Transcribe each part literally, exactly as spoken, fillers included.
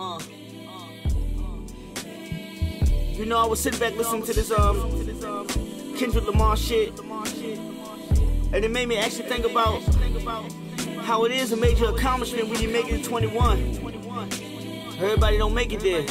Uh, you know, I was sitting back listening to this um Kendrick Lamar shit, and it made me actually think about how it is a major accomplishment when you make it to twenty-one. Everybody don't make it there.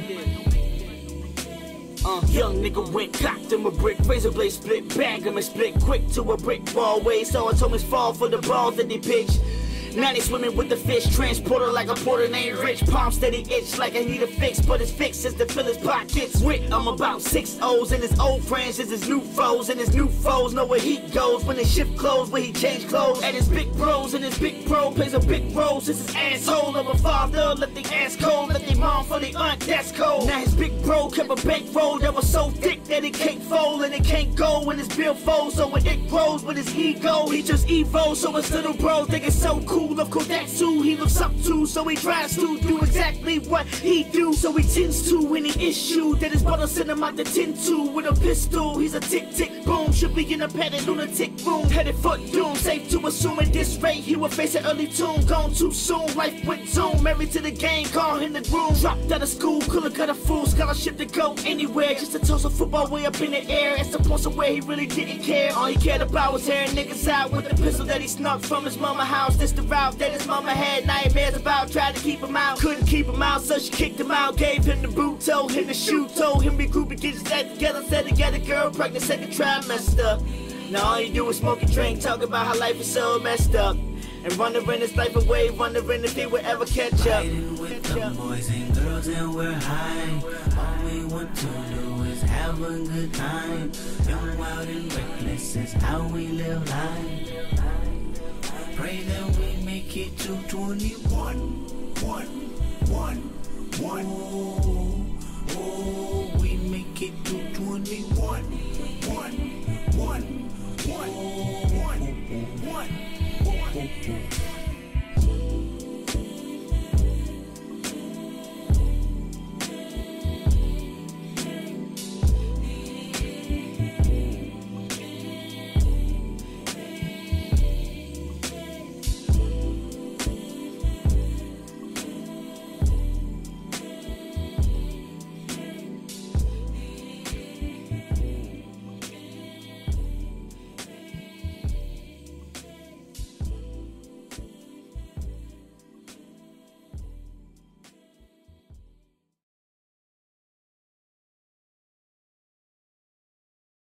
Uh, young nigga went cocked him a brick, razor blade split, bag him and split quick to a brick wall way. Saw Thomas fall for the balls that they pitch. Now they swimming with the fish, transporter like a porter named Rich. Palm steady itch like I need a fix, but his fix is to fill his pockets with. I'm about six O's and his old friends is his new foes, and his new foes know where he goes when his shift close, when he change clothes. And his big bros and his big bro plays a big role since his asshole of a father left the ass cold, left the mom for the aunt, that's cold. Now his big bro kept a bankroll that was so thick that it can't fold and it can't go when his bill folds. So when it grows with his ego, he just evo. So his little bro think it's so cool. Of course that's who he looks up to, so he tries to do exactly what he do. So he tends to any issue that his brother sent him out to tend to with a pistol. He's a tick tick boom, should be in a padded lunatic room, headed for doom. Safe to assume at this rate he will face an early tomb. Gone too soon, life went zoom. Married to the game, call him the groom. Dropped out of school, could've got a full scholarship to go anywhere, just to toss a football way up in the air. At some point somewhere he really didn't care. All he cared about was tearing niggas out with the pistol that he snuck from his mama house. This the route that his mama had nightmares about, tried to keep him out, couldn't keep him out, so she kicked him out. Gave him the boot, told him to shoot, told him regroup and get his act together. Said to get a girl pregnant second trimester. Now all you do is smoke and drink, talk about how life is so messed up, and wondering his life away, wondering if he would ever catch up. Riding with the boys and girls and we're high. All we want to do is have a good time. Young, wild and reckless is how we live life. Pray that we make it to twenty-one, one, one, one. Oh, oh, we make it to twenty-one, one, one, one, one, one, one.